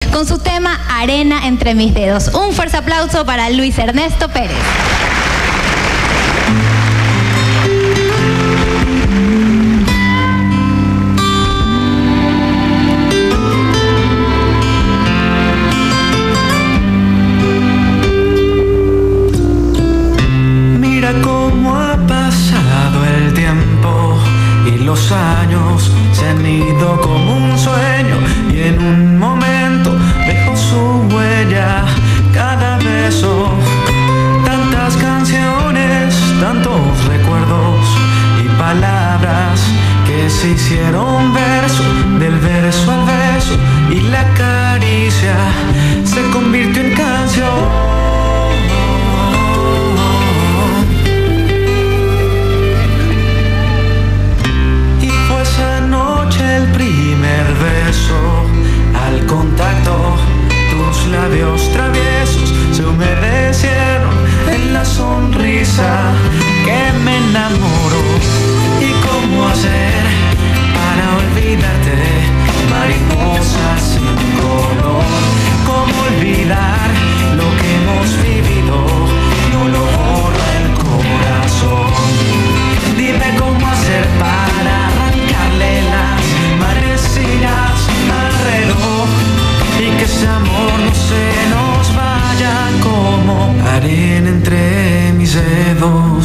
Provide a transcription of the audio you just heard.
con su tema Arena entre mis dedos. Un fuerte aplauso para Luis Ernesto Pérez. Los años se han ido como un sueño y en un momento dejó su huella. Cada beso, tantas canciones, tantos recuerdos y palabras que se hicieron verso, del verso al verso, y la caricia se convirtió en canción. El primer beso, al contacto, tus labios traviesos se humedecieron en la sonrisa que me enamoró. ¿Y cómo hacer para olvidarte? Mariposas sin color. ¿Cómo olvidar lo que hemos vivido? No lo borro el corazón. Dime cómo hacer para arrancarle las manecillas al reloj y que ese amor no se nos vaya como arena entre mis dedos.